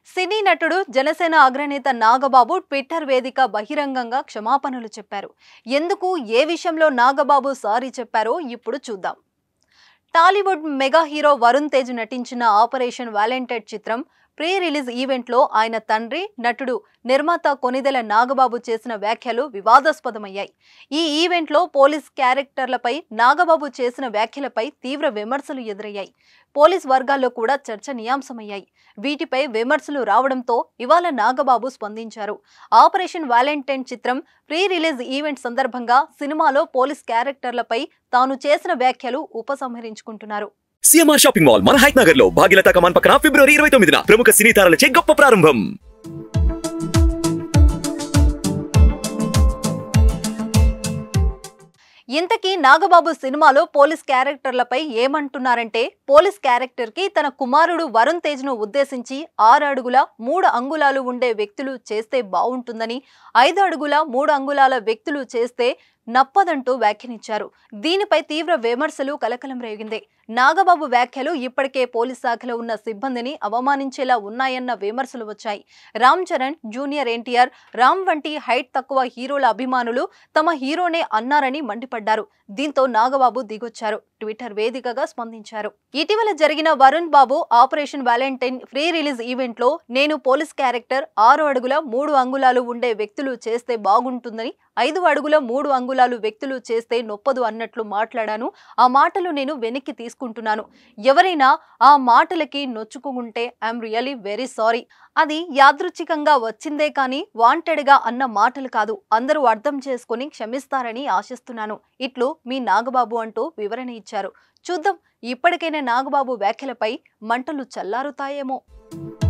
సినీ నటుడు జనసేన అగ్రనేత నాగబాబు ట్విట్టర్ వేదిక బహిరంగంగా క్షమాపణలు చెప్పారు. ఎందుకు ఏ విషయంలో నాగబాబు సారీ చెప్పారో ఇప్పుడు చూద్దాం. Tollywood mega hero Varun Tej నటించిన ఆపరేషన్ వాలంటైన్ చిత్రం ప్రీ రిలీజ్ ఈవెంట్లో ఆయన తండ్రి, నటుడు, నిర్మాత కొనిదెల నాగబాబు చేసిన వ్యాఖ్యలు వివాదాస్పదమయ్యాయి. ఈ ఈవెంట్లో పోలీస్ క్యారెక్టర్లపై నాగబాబు చేసిన వ్యాఖ్యలపై తీవ్ర విమర్శలు ఎదురయ్యాయి. పోలీస్ వర్గాల్లో కూడా చర్చనీయాంశమయ్యాయి. వీటిపై విమర్శలు రావడంతో ఇవాళ నాగబాబు స్పందించారు. ఆపరేషన్ వాలంటైన్ చిత్రం ప్రీ రిలీజ్ ఈవెంట్ సందర్భంగా సినిమాలో పోలీస్ క్యారెక్టర్లపై తాను చేసిన వ్యాఖ్యలు ఉపసంహరించుకుంటున్నారు. సిఎంఆర్ షాపింగ్ మాల్ మన హైట్ నగర్ లో భాగ్యలతా కమాన్ పక్కన ఫిబ్రవరి 29న ప్రముఖ సినీ తారలచే గొప్ప ప్రారంభం. ఇంతకీ నాగబాబు సినిమాలో పోలీస్ క్యారెక్టర్లపై ఏమంటున్నారంటే, పోలీస్ క్యారెక్టర్ కి తన కుమారుడు వరుణ్ తేజ్ ను ఉద్దేశించి 6 అడుగుల 3 అంగుళాలు ఉండే వ్యక్తులు చేస్తే బాగుంటుందని, 5 అడుగుల 3 అంగుళాల వ్యక్తులు చేస్తే నప్పదంటూ వ్యాఖ్యానించారు. దీనిపై తీవ్ర విమర్శలు కలకలం రేగింది. నాగబాబు వ్యాఖ్యలు ఇప్పటికే పోలీస్ శాఖలో ఉన్న సిబ్బందిని అవమానించేలా ఉన్నాయన్న విమర్శలు వచ్చాయి. రామ్ చరణ్, జూనియర్ ఎన్టీఆర్, రామ్ వంటి హైట్ తక్కువ హీరోల అభిమానులు తమ హీరోనే అన్నారని మండిపడ్డారు. దీంతో నాగబాబు దిగొచ్చారు. ట్విట్టర్ వేదికగా స్పందించారు. ఇటీవల జరిగిన Varun Babu Operation Valentine pre release event లో నేను పోలీస్ క్యారెక్టర్ 6 అడుగుల 3 అంగుళాలు ఉండే వ్యక్తులు చేస్తే బాగుంటుందని, 5 అడుగుల 3 అంగుళాలు వ్యక్తులు చేస్తే నొప్పదు అన్నట్లు మాట్లాడాను. ఆ మాటలు నేను వెనక్కి తీసుకుంటున్నాను. ఎవరైనా ఆ మాటలకి నొచ్చుకుంటే ఐఎమ్ రియల్లీ వెరీ సారీ. అది యాదృచ్ఛికంగా వచ్చిందే కానీ వాంటెడ్ గా అన్న మాటలు కాదు. అందరూ అర్థం చేసుకుని క్షమిస్తారని ఆశిస్తున్నాను. ఇట్లు మీ నాగబాబు అంటూ వివరణ ఇచ్చారు. చూద్దాం, ఇప్పటికైనా నాగబాబు వ్యాఖ్యలపై మంటలు చల్లారుతాయేమో.